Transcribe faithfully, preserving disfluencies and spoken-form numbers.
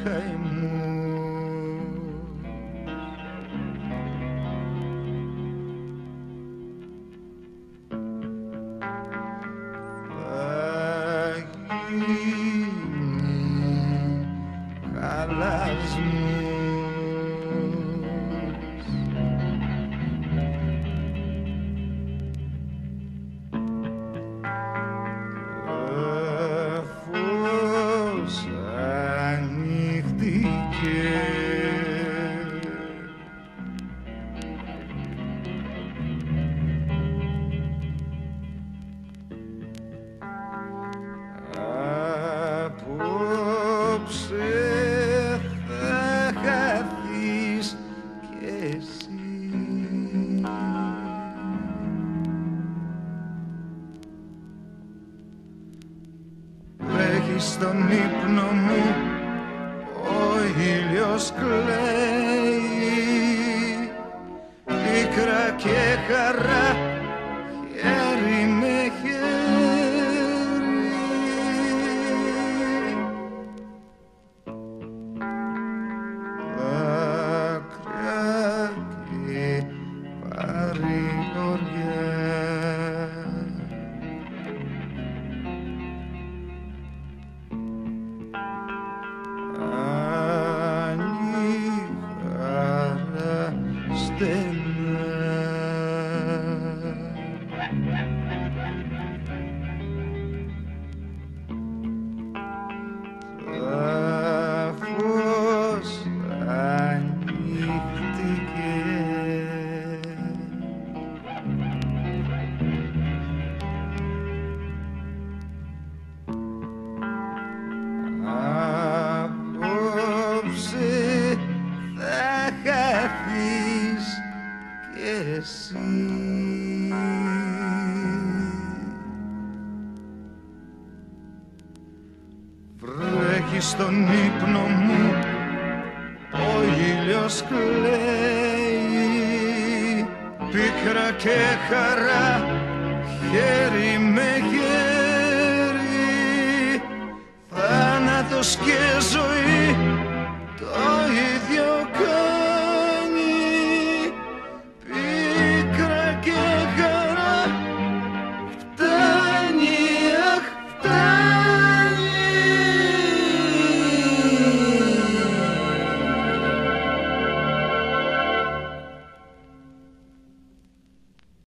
καημού. Θα γίνει χαλασμός. Απόψε θα χαθείς κι εσύ. Βρέχει στον ύπνο μου, ο ήλιος κλαίει, πίκρα και χαρά, χέρι με χέρι. Δάκρυα και παρηγοριά. Τα φως ανοίχτηκε. Απόψε θα χαθείς κι εσύ. Βρέχει στον ύπνο μου, ο ήλιος κλαίει, πίκρα και χαρά, χέρι με χέρι, θάνατος και ζωή.